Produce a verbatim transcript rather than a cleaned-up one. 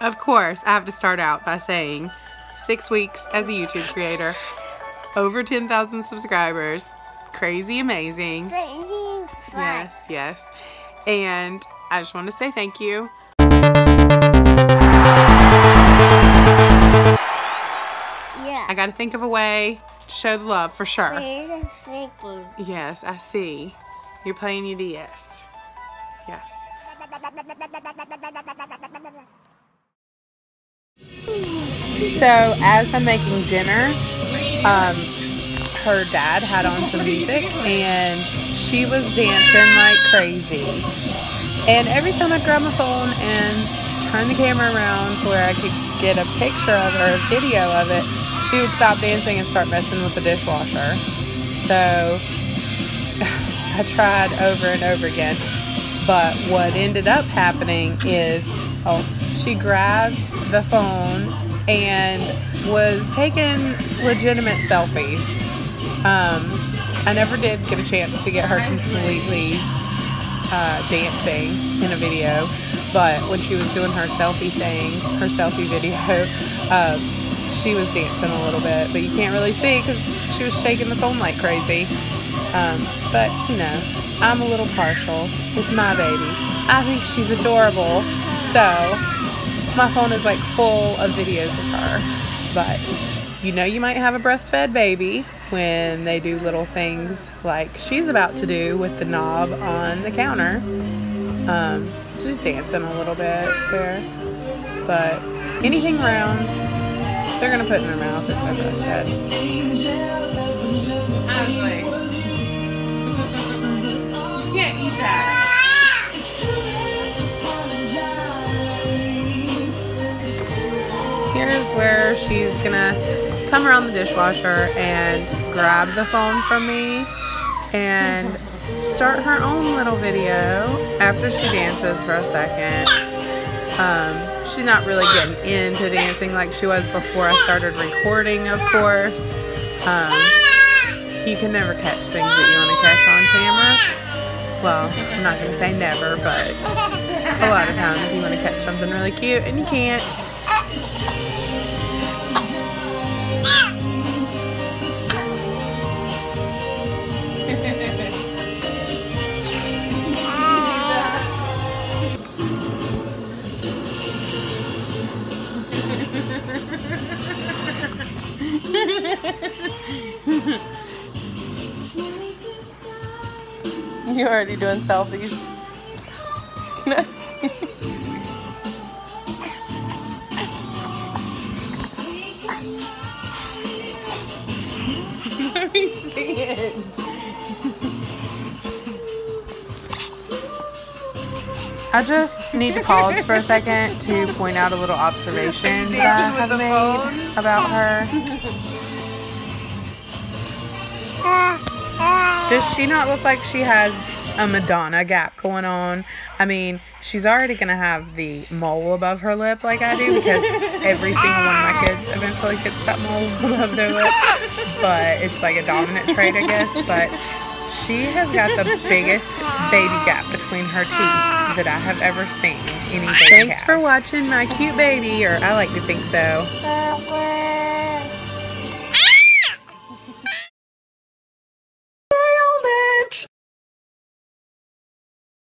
Of course, I have to start out by saying six weeks as a YouTube creator, over ten thousand subscribers, crazy amazing. Crazy fun. Yes, yes. And I just want to say thank you. Yeah. I got to think of a way to show the love for sure. We're just freaking. Yes, I see. You're playing your D S. Yeah. So as I'm making dinner, um, her dad had on some music and she was dancing like crazy. And every time I'd grab my phone and turn the camera around to where I could get a picture of her, a video of it, she would stop dancing and start messing with the dishwasher. So I tried over and over again. But what ended up happening is, oh, she grabbed the phone and was taking legitimate selfies. Um, I never did get a chance to get her completely uh, dancing in a video, but when she was doing her selfie thing, her selfie video, uh, she was dancing a little bit, but you can't really see because she was shaking the phone like crazy. Um, but, you know, I'm a little partial. It's my baby. I think she's adorable, so my phone is like full of videos of her. But you know you might have a breastfed baby when they do little things like she's about to do with the knob on the counter. Um, she's dancing a little bit there. But anything round, they're going to put in their mouth if they're breastfed. Honestly. You can't eat that. Here's where she's gonna come around the dishwasher and grab the phone from me and start her own little video after she dances for a second. Um, she's not really getting into dancing like she was before I started recording, of course. Um, you can never catch things that you want to catch on camera. Well, I'm not going to say never, but a lot of times you want to catch something really cute and you can't. You're already doing selfies. Let me see it. I just need to pause for a second to point out a little observation that I have made about her. Does she not look like she has a Madonna gap going on? I mean, she's already going to have the mole above her lip like I do, because every single one of my kids eventually gets that mole above their lip. But it's like a dominant trait, I guess. But she has got the biggest baby gap between her teeth that I have ever seen any baby Thanks have. for watching my cute baby, or I like to think so.